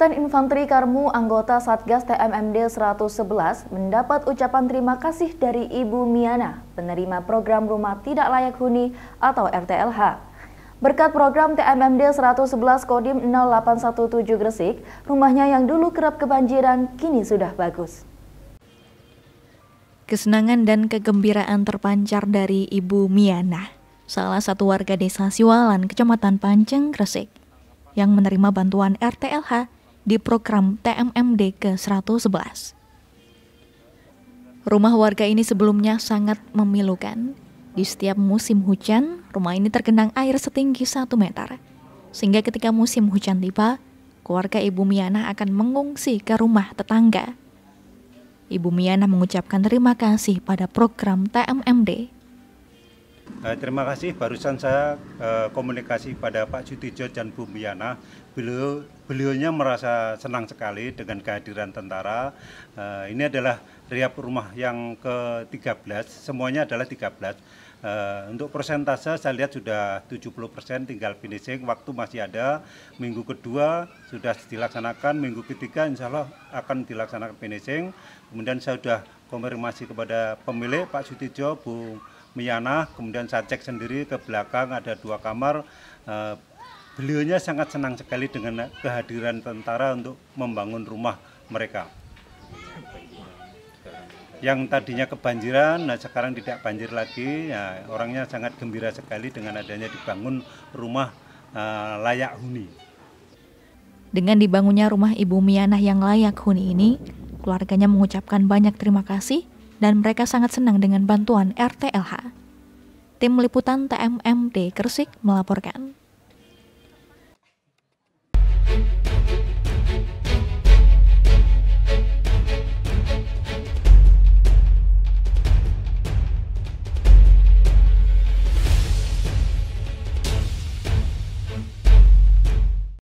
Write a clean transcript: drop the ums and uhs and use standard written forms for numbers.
Kapten Infanteri Karmu anggota Satgas TMMD 111 mendapat ucapan terima kasih dari Ibu Miana, penerima program Rumah Tidak Layak Huni atau RTLH. Berkat program TMMD 111 Kodim 0817 Gresik, rumahnya yang dulu kerap kebanjiran kini sudah bagus. Kesenangan dan kegembiraan terpancar dari Ibu Miana, salah satu warga desa Siwalan, Kecamatan Panceng, Gresik, yang menerima bantuan RTLH di program TMMD ke-111. Rumah warga ini sebelumnya sangat memilukan. Di setiap musim hujan, rumah ini tergenang air setinggi 1 meter. Sehingga ketika musim hujan tiba, keluarga Ibu Miana akan mengungsi ke rumah tetangga. Ibu Miana mengucapkan terima kasih pada program TMMD. Terima kasih, barusan saya komunikasi pada Pak Sutijo dan Bu Miana. Beliaunya merasa senang sekali dengan kehadiran tentara. Ini adalah riap rumah yang ke-13, semuanya adalah 13. Untuk persentase saya lihat sudah 70%, tinggal finishing, waktu masih ada. Minggu kedua sudah dilaksanakan, minggu ketiga insya Allah akan dilaksanakan finishing. Kemudian saya sudah konfirmasi kepada pemilik Pak Sutijo, Bu Miana, kemudian saya cek sendiri ke belakang ada 2 kamar. Beliaunya sangat senang sekali dengan kehadiran tentara untuk membangun rumah mereka. Yang tadinya kebanjiran, nah sekarang tidak banjir lagi. Ya, orangnya sangat gembira sekali dengan adanya dibangun rumah layak huni. Dengan dibangunnya rumah Ibu Miana yang layak huni ini, keluarganya mengucapkan banyak terima kasih dan mereka sangat senang dengan bantuan RTLH. Tim Liputan TMMD Gresik melaporkan.